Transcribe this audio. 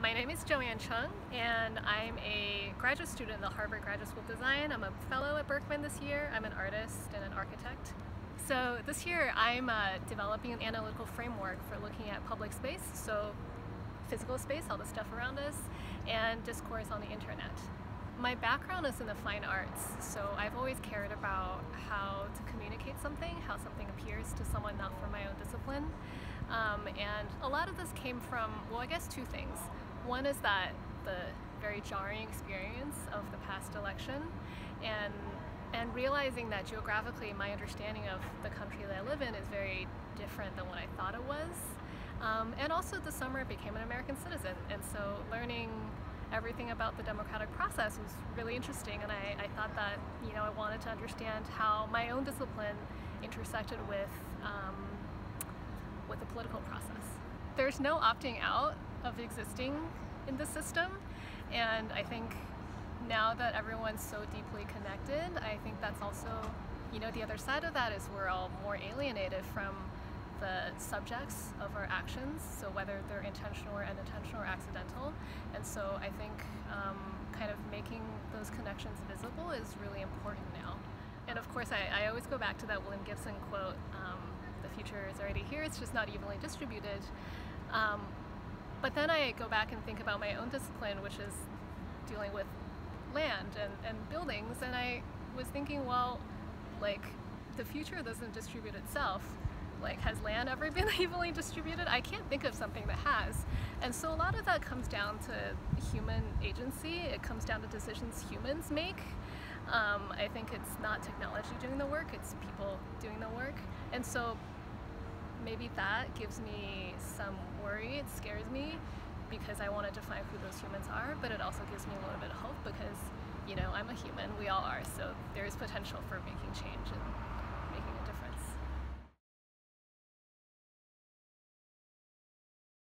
My name is Joanne Chung, and I'm a graduate student in the Harvard Graduate School of Design. I'm a fellow at Berkman this year. I'm an artist and an architect. So this year I'm developing an analytical framework for looking at public space, so physical space, all the stuff around us, and discourse on the internet. My background is in the fine arts, so I've always cared about how to communicate something, how something appears to someone not from my own discipline. And a lot of this came from, well, I guess two things. One is that the very jarring experience of the past election and realizing that geographically my understanding of the country that I live in is very different than what I thought it was. And also this summer I became an American citizen, and so learning everything about the democratic process was really interesting, and I thought that, you know, I wanted to understand how my own discipline intersected with the political process. There's no opting out of existing in the system, and I think now that everyone's so deeply connected, I think that's also, you know, the other side of that is we're all more alienated from the subjects of our actions, so whether they're intentional or unintentional or accidental. And so I think kind of making those connections visible is really important now. And of course I always go back to that William Gibson quote, the future is already here, it's just not evenly distributed. But then I go back and think about my own discipline, which is dealing with land and buildings, and I was thinking, well, like, the future doesn't distribute itself. Like, has land ever been evenly distributed? I can't think of something that has. And so a lot of that comes down to human agency. It comes down to decisions humans make. I think it's not technology doing the work, it's people doing the work. And so maybe that gives me some worry. It scares me because I want to define who those humans are, but it also gives me a little bit of hope because, you know, I'm a human, we all are, so there is potential for making change. And